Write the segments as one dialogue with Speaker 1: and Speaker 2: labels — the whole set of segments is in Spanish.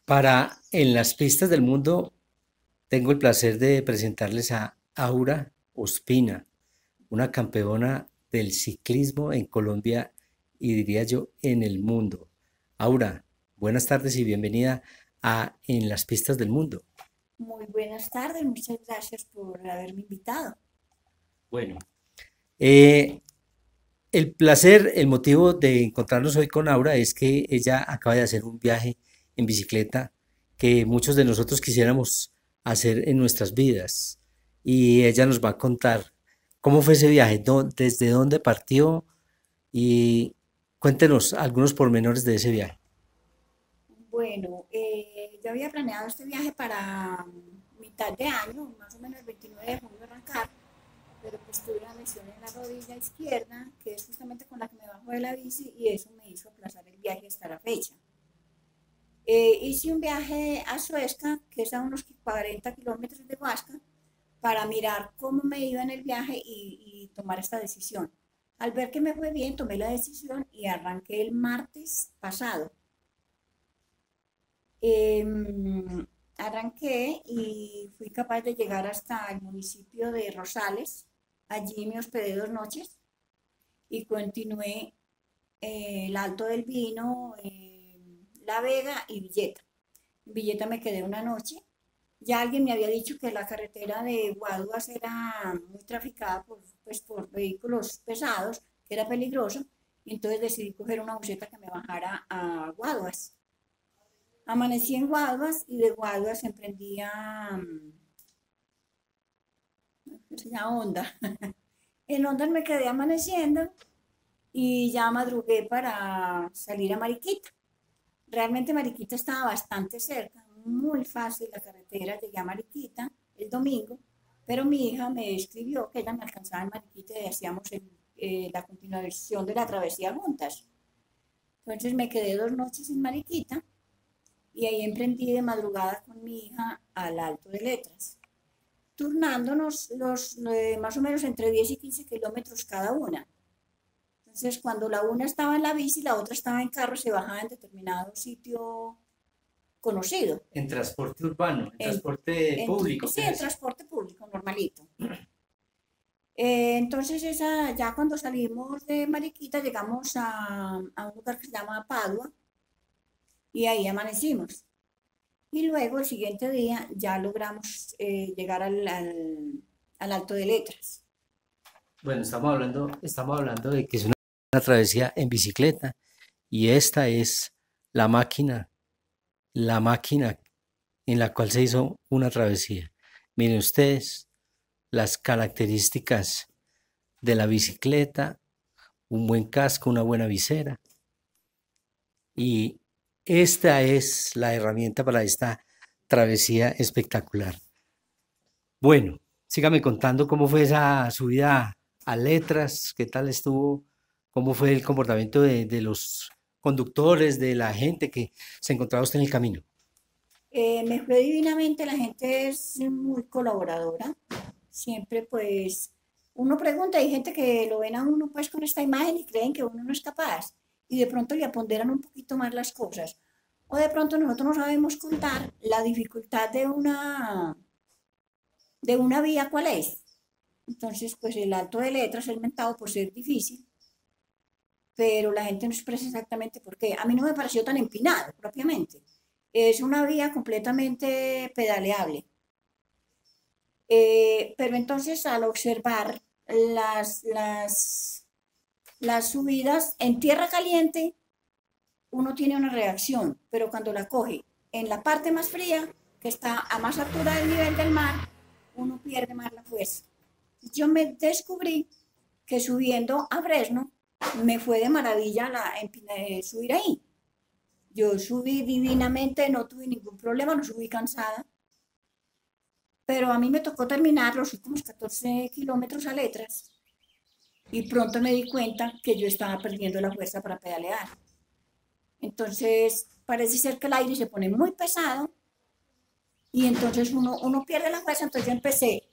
Speaker 1: Para En las pistas del mundo tengo el placer de presentarles a Aura Ospina, una campeona del ciclismo en Colombia y diría yo en el mundo. Aura, buenas tardes y bienvenida a En las pistas del mundo.
Speaker 2: Muy buenas tardes, muchas gracias por haberme invitado.
Speaker 1: Bueno, eh, el placer, el motivo de encontrarnos hoy con Aura es que ella acaba de hacer un viaje en bicicleta que muchos de nosotros quisiéramos hacer en nuestras vidas. Y ella nos va a contar cómo fue ese viaje, desde dónde partió y cuéntenos algunos pormenores de ese viaje.
Speaker 2: Bueno, yo había planeado este viaje para mitad de año, más o menos el 29 de junio arrancar, pero pues tuve una lesión en la rodilla izquierda, que es justamente con la que me bajo de la bici, y eso me hizo aplazar el viaje hasta la fecha. Hice un viaje a Suezca, que es a unos 40 kilómetros de Huasca, para mirar cómo me iba en el viaje y tomar esta decisión. Al ver que me fue bien, tomé la decisión y arranqué el martes pasado. Arranqué y fui capaz de llegar hasta el municipio de Rosales. Allí me hospedé 2 noches y continué el Alto del Vino, La Vega y Villeta. En Villeta me quedé una noche. Ya alguien me había dicho que la carretera de Guaduas era muy traficada por vehículos pesados, que era peligroso, y entonces decidí coger una buseta que me bajara a Guaduas. Amanecí en Guaduas y de Guaduas emprendía, ¿cómo se llama? Honda. En Honda me quedé amaneciendo y ya madrugué para salir a Mariquita. Realmente Mariquita estaba bastante cerca, muy fácil la carretera, llegué a Mariquita el domingo, pero mi hija me escribió que ella me alcanzaba en Mariquita y hacíamos la continuación de la travesía juntas. Entonces me quedé 2 noches en Mariquita y ahí emprendí de madrugada con mi hija al Alto de Letras, turnándonos más o menos entre 10 y 15 kilómetros cada una. Entonces, cuando la una estaba en la bici, la otra estaba en carro, se bajaba en determinado sitio conocido.
Speaker 1: En transporte urbano, en
Speaker 2: En,
Speaker 1: transporte público,
Speaker 2: sí,
Speaker 1: ¿qué es
Speaker 2: en
Speaker 1: eso?
Speaker 2: transporte público, normalito. Entonces, ya cuando salimos de Mariquita, llegamos a un lugar que se llama Padua y ahí amanecimos. Y luego, el siguiente día, ya logramos llegar al Alto de Letras.
Speaker 1: Bueno, estamos hablando de que es una travesía en bicicleta y esta es la máquina la máquina en la cual se hizo una travesía. Miren ustedes las características de la bicicleta, un buen casco, una buena visera. Y esta es la herramienta para esta travesía espectacular. Bueno, sígame contando cómo fue esa subida a Letras, qué tal estuvo, cómo fue el comportamiento de los conductores, de la gente que se encontraba usted en el camino.
Speaker 2: Me fue divinamente, la gente es muy colaboradora. Siempre pues uno pregunta, hay gente que lo ven a uno pues con esta imagen y creen que uno no es capaz y de pronto le aponderan un poquito más las cosas. O de pronto nosotros no sabemos contar la dificultad de una vía, ¿cuál es? Entonces pues el Alto de Letras es mentado por ser difícil, pero la gente no expresa exactamente por qué. A mí no me pareció tan empinado propiamente. Es una vía completamente pedaleable. Pero entonces al observar las, las, las subidas en tierra caliente, uno tiene una reacción, pero cuando la coge en la parte más fría, que está a más altura del nivel del mar, uno pierde más la fuerza. Yo me descubrí que subiendo a Fresno me fue de maravilla subir ahí. Yo subí divinamente, no tuve ningún problema, no subí cansada, pero a mí me tocó terminar los últimos 14 kilómetros a Letras y pronto me di cuenta que yo estaba perdiendo la fuerza para pedalear. Entonces parece ser que el aire se pone muy pesado y entonces uno pierde la fuerza. Entonces yo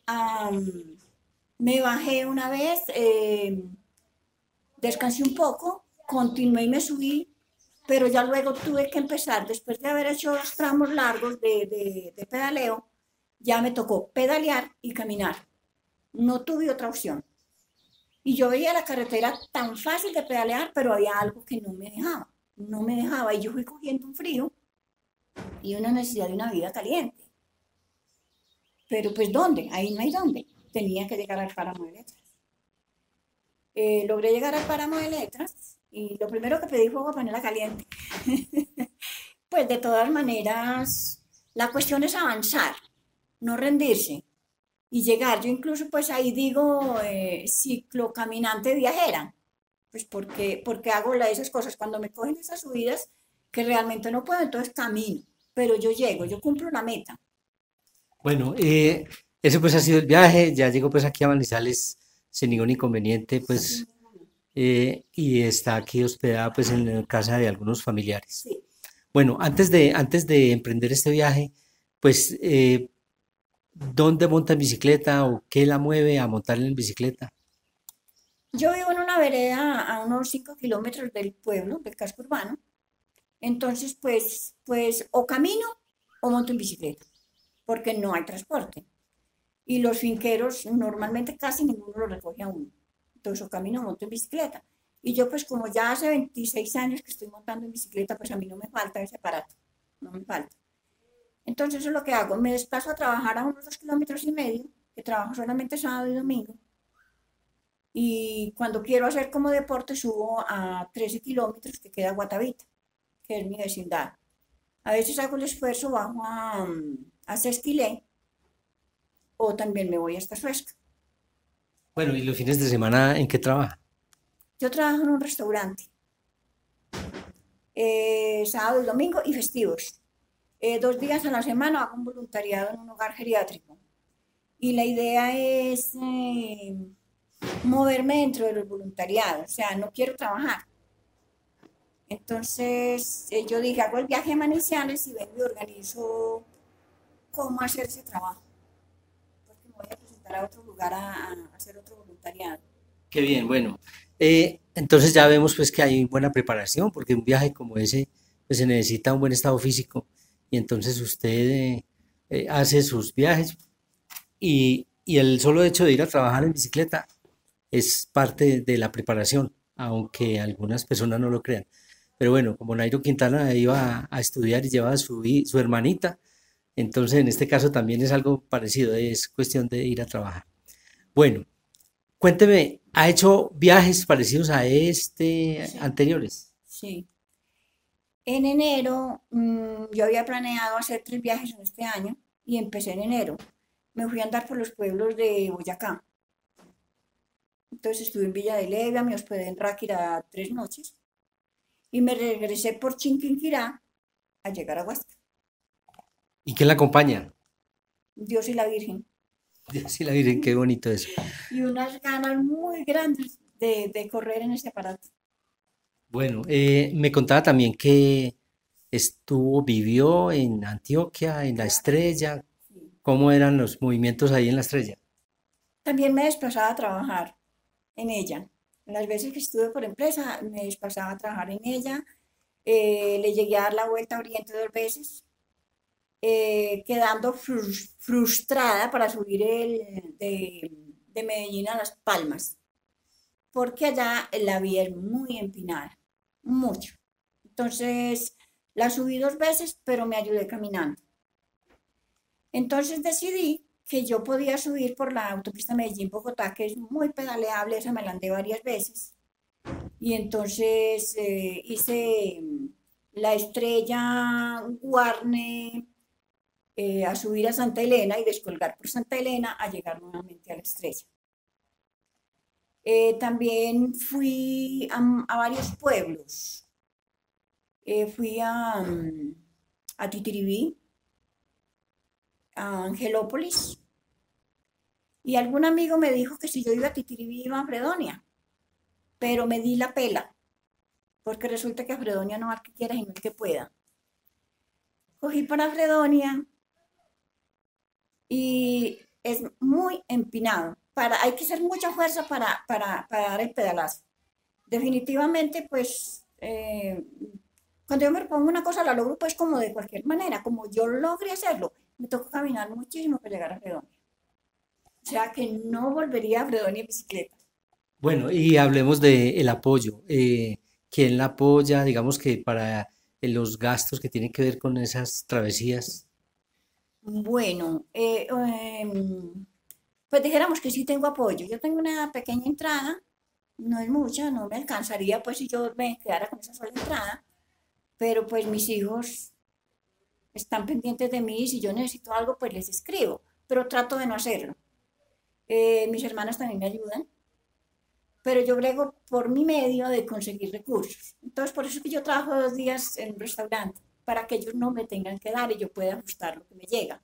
Speaker 2: me bajé una vez, descansé un poco, continué y me subí pero ya luego tuve que empezar, después de haber hecho los tramos largos de pedaleo, ya me tocó pedalear y caminar. No tuve otra opción. Y yo veía la carretera tan fácil de pedalear, pero había algo que no me dejaba. No me dejaba. Y yo fui cogiendo un frío y una necesidad de una vida caliente. Pero pues ¿dónde? Ahí no hay dónde. Tenía que llegar al páramo de letras. Logré llegar al páramo de letras y lo primero que pedí fue agua panela caliente. Pues de todas maneras, la cuestión es avanzar, no rendirse y llegar. Yo incluso pues ahí digo ciclocaminante viajera, pues porque hago esas cosas cuando me cogen esas subidas que realmente no puedo, entonces camino, pero yo llego, yo cumplo la meta.
Speaker 1: Bueno, ese pues ha sido el viaje, ya llegó pues aquí a Manizales sin ningún inconveniente,
Speaker 2: Sin
Speaker 1: pues,
Speaker 2: ninguno.
Speaker 1: y está aquí hospedada pues en la casa de algunos familiares.
Speaker 2: Sí.
Speaker 1: Bueno, antes de emprender este viaje, pues, ¿dónde monta en bicicleta o qué la mueve a montar en bicicleta?
Speaker 2: Yo vivo en una vereda a unos 5 kilómetros del pueblo, del casco urbano, entonces pues o camino o monto en bicicleta, porque no hay transporte. Y los finqueros normalmente casi ninguno lo recoge a uno. Entonces, o camino o monto en bicicleta. Y yo, pues, como ya hace 26 años que estoy montando en bicicleta, pues a mí no me falta ese aparato. No me falta. Entonces, eso es lo que hago. Me desplazo a trabajar a unos 2,5 kilómetros, que trabajo solamente sábado y domingo. Y cuando quiero hacer como deporte, subo a 13 kilómetros, que queda Guatavita, que es mi vecindad. A veces hago el esfuerzo, bajo a Sesquilé, o también me voy hasta Suezca.
Speaker 1: Bueno, ¿y los fines de semana en qué trabaja?
Speaker 2: Yo trabajo en un restaurante, sábado y domingo y festivos. 2 días a la semana hago un voluntariado en un hogar geriátrico. Y la idea es moverme dentro de los voluntariados, o sea, no quiero trabajar. Entonces, yo dije, hago el viaje a Manizales y vengo y organizo cómo hacer ese trabajo, porque me voy a presentar a otro lugar a hacer otro voluntariado.
Speaker 1: Qué bien, bueno. Entonces ya vemos pues que hay buena preparación, porque un viaje como ese pues se necesita un buen estado físico y entonces usted hace sus viajes y el solo hecho de ir a trabajar en bicicleta es parte de la preparación, aunque algunas personas no lo crean. Pero bueno, como Nairo Quintana iba a estudiar y llevaba su hermanita, entonces en este caso también es algo parecido, es cuestión de ir a trabajar. Bueno, cuénteme, ¿ha hecho viajes parecidos a este
Speaker 2: Sí,
Speaker 1: anteriores?
Speaker 2: sí. En enero, yo había planeado hacer 3 viajes en este año y empecé en enero. Me fui a andar por los pueblos de Boyacá. Entonces estuve en Villa de Leyva, me hospedé en Ráquira 3 noches y me regresé por Chinquinquirá a llegar a Huasca.
Speaker 1: ¿Y quién la acompaña?
Speaker 2: Dios y la Virgen.
Speaker 1: Dios sí la Virgen, qué bonito eso.
Speaker 2: Y unas ganas muy grandes de correr en ese aparato.
Speaker 1: Bueno, me contaba también que vivió en Antioquia, en La Estrella.
Speaker 2: Sí.
Speaker 1: ¿Cómo eran los movimientos ahí en La Estrella?
Speaker 2: También me desplazaba a trabajar en ella. Las veces que estuve por empresa, me desplazaba a trabajar en ella. Le llegué a dar la vuelta a Oriente 2 veces, quedando frustrada para subir de Medellín a Las Palmas, porque allá la vía es muy empinada, mucho. Entonces, la subí 2 veces, pero me ayudé caminando. Entonces decidí que yo podía subir por la autopista Medellín-Bogotá, que es muy pedaleable, esa me la andé varias veces. Y entonces hice la Estrella Guarne, a subir a Santa Elena y descolgar por Santa Elena a llegar nuevamente a la Estrella. También fui a varios pueblos. Fui a Titiribí, a Angelópolis, y algún amigo me dijo que si yo iba a Titiribí iba a Fredonia, pero me di la pela, porque resulta que a Fredonia no va el que quiera, sino el que pueda. Cogí para Fredonia y es muy empinado. Hay que hacer mucha fuerza para dar el pedalazo. Definitivamente, pues Cuando yo me propongo una cosa, la logro pues como de cualquier manera, como yo logré hacerlo. Me tocó caminar muchísimo para llegar a Fredonia. O sea que no volvería a Fredonia en bicicleta.
Speaker 1: Bueno, y hablemos del apoyo. ¿Quién la apoya? Digamos que para los gastos que tienen que ver con esas travesías.
Speaker 2: Bueno, pues dijéramos que sí tengo apoyo. Yo tengo una pequeña entrada, no es mucha, no me alcanzaría pues si yo me quedara con esa sola entrada, pero pues mis hijos están pendientes de mí y si yo necesito algo pues les escribo, pero trato de no hacerlo. Mis hermanas también me ayudan, pero yo brego por mi medio de conseguir recursos. Entonces por eso es que yo trabajo 2 días en un restaurante, para que ellos no me tengan que dar y yo pueda ajustar lo que me llega.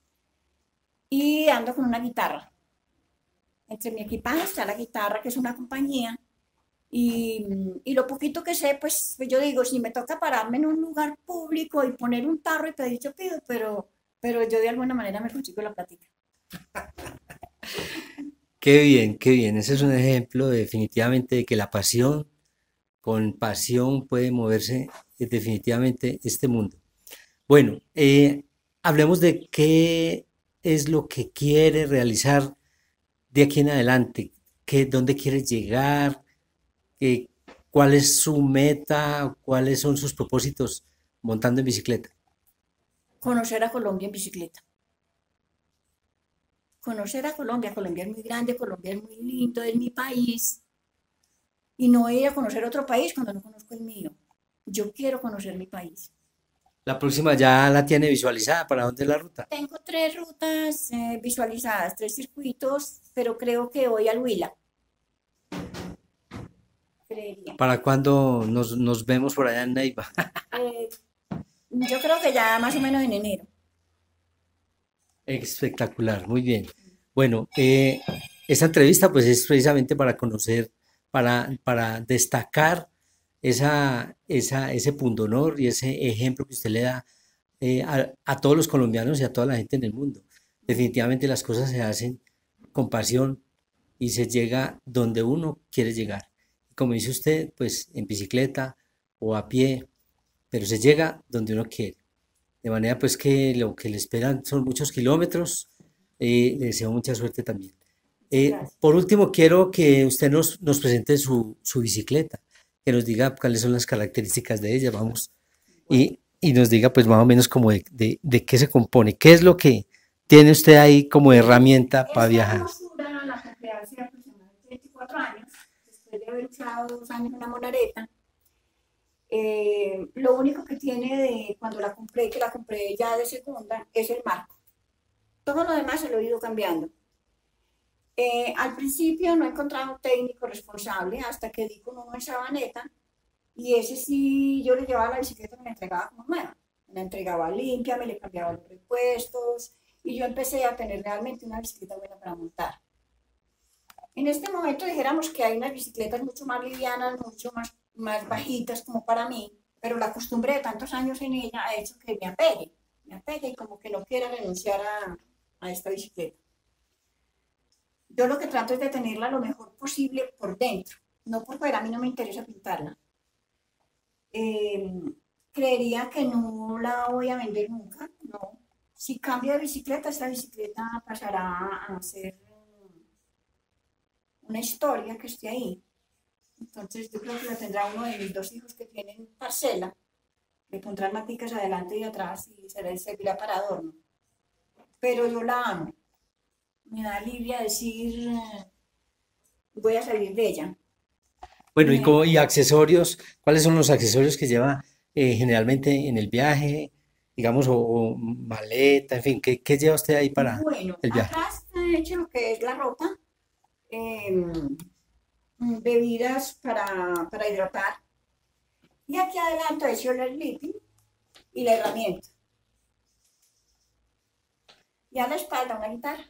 Speaker 2: Y ando con una guitarra. Entre mi equipaje está la guitarra, que es una compañía, y lo poquito que sé, pues yo digo, si me toca pararme en un lugar público y poner un tarro y pedir, yo pido, pero yo de alguna manera me consigo la plática.
Speaker 1: Qué bien, qué bien. Ese es un ejemplo definitivamente de que la pasión, con pasión puede moverse definitivamente este mundo. Bueno, hablemos de qué es lo que quiere realizar de aquí en adelante, dónde quiere llegar, eh, cuál es su meta, cuáles son sus propósitos montando en bicicleta.
Speaker 2: Conocer a Colombia en bicicleta. Conocer a Colombia. Colombia es muy grande, Colombia es muy lindo, es mi país. Y no ir a conocer otro país cuando no conozco el mío. Yo quiero conocer mi país.
Speaker 1: La próxima ya la tiene visualizada, ¿para dónde es la ruta?
Speaker 2: Tengo 3 rutas visualizadas, 3 circuitos, pero creo que voy al Huila, creería.
Speaker 1: ¿Para cuándo nos vemos por allá en Neiva?
Speaker 2: Eh, yo creo que ya más o menos en enero.
Speaker 1: Espectacular, muy bien. Bueno, esta entrevista pues es precisamente para conocer, para destacar ese pundonor y ese ejemplo que usted le da a todos los colombianos y a toda la gente en el mundo. Definitivamente las cosas se hacen con pasión y se llega donde uno quiere llegar. Como dice usted, pues en bicicleta o a pie, pero se llega donde uno quiere. De manera pues que lo que le esperan son muchos kilómetros. Le deseo mucha suerte también.
Speaker 2: Muchas gracias.
Speaker 1: Por último, quiero que usted nos presente su bicicleta, que nos diga cuáles son las características de ella, vamos,
Speaker 2: Bueno,
Speaker 1: y nos diga pues más o menos como de qué se compone, qué es lo que tiene usted ahí como herramienta para
Speaker 2: esta
Speaker 1: viajar.
Speaker 2: hermosura la compré hace aproximadamente 24 años, después de haber usado 2 años una monareta. Lo único que tiene de cuando la compré, que la compré ya de segunda, es el marco. Todo lo demás se lo he ido cambiando. Al principio no he encontrado un técnico responsable hasta que di con uno en Sabaneta y ese sí, yo le llevaba la bicicleta y me la entregaba como nueva. Me la entregaba limpia, me le cambiaba los repuestos y yo empecé a tener realmente una bicicleta buena para montar. En este momento dijéramos que hay unas bicicletas mucho más livianas, mucho más bajitas como para mí, pero la costumbre de tantos años en ella ha hecho que me apegue y como que no quiera renunciar a esta bicicleta. Yo lo que trato es de tenerla lo mejor posible por dentro, no por fuera, a mí no me interesa pintarla. Eh, Creería que no la voy a vender nunca, no. Si cambio de bicicleta, esta bicicleta pasará a ser una historia que esté ahí. Entonces yo creo que la tendrá uno de mis 2 hijos que tienen parcela, le pondrán maticas adelante y atrás y servirá para adorno. Pero yo la amo, me da alivia decir voy a salir de ella.
Speaker 1: Bueno,
Speaker 2: Me-
Speaker 1: y accesorios, ¿cuáles son los accesorios que lleva generalmente en el viaje, digamos, o maleta, en fin, qué lleva usted ahí para
Speaker 2: bueno,
Speaker 1: el viaje?
Speaker 2: atrás he hecho lo que es la ropa, eh, bebidas para hidratar y aquí adelante he hecho el sleeping y la herramienta. Y a la espalda una guitarra.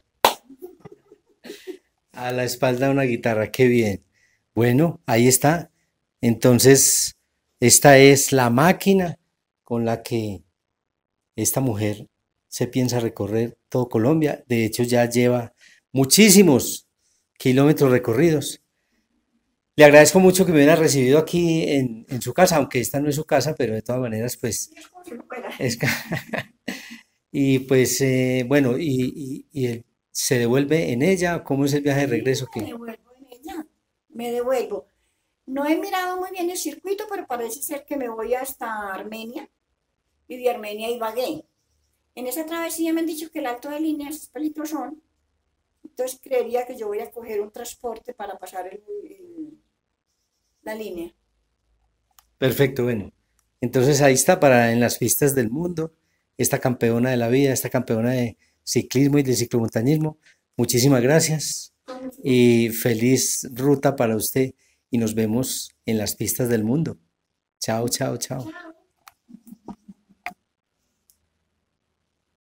Speaker 1: A la espalda una guitarra, qué bien. Bueno, ahí está. Entonces, esta es la máquina con la que esta mujer se piensa recorrer todo Colombia. De hecho, ya lleva muchísimos kilómetros recorridos. Le agradezco mucho que me hubiera recibido aquí en su casa, aunque esta no es su casa, pero de todas maneras, pues,
Speaker 2: Sí, es como si no fuera.
Speaker 1: es... Y pues, bueno, se devuelve en ella. ¿Cómo es el viaje de
Speaker 2: Sí,
Speaker 1: regreso?
Speaker 2: me devuelvo en ella, me devuelvo. No he mirado muy bien el circuito, pero parece ser que me voy hasta Armenia y de Armenia a Ibagué. En esa travesía me han dicho que el Alto de Líneas es peligrosón, entonces creería que yo voy a coger un transporte para pasar la línea.
Speaker 1: Perfecto, bueno. Entonces ahí está para en las pistas del mundo, esta campeona de la vida, esta campeona de ciclismo y de ciclomontañismo. Muchísimas gracias
Speaker 2: Con mucho gusto.
Speaker 1: y feliz ruta para usted y nos vemos en las pistas del mundo. Chao, chao, chao.
Speaker 2: Chao.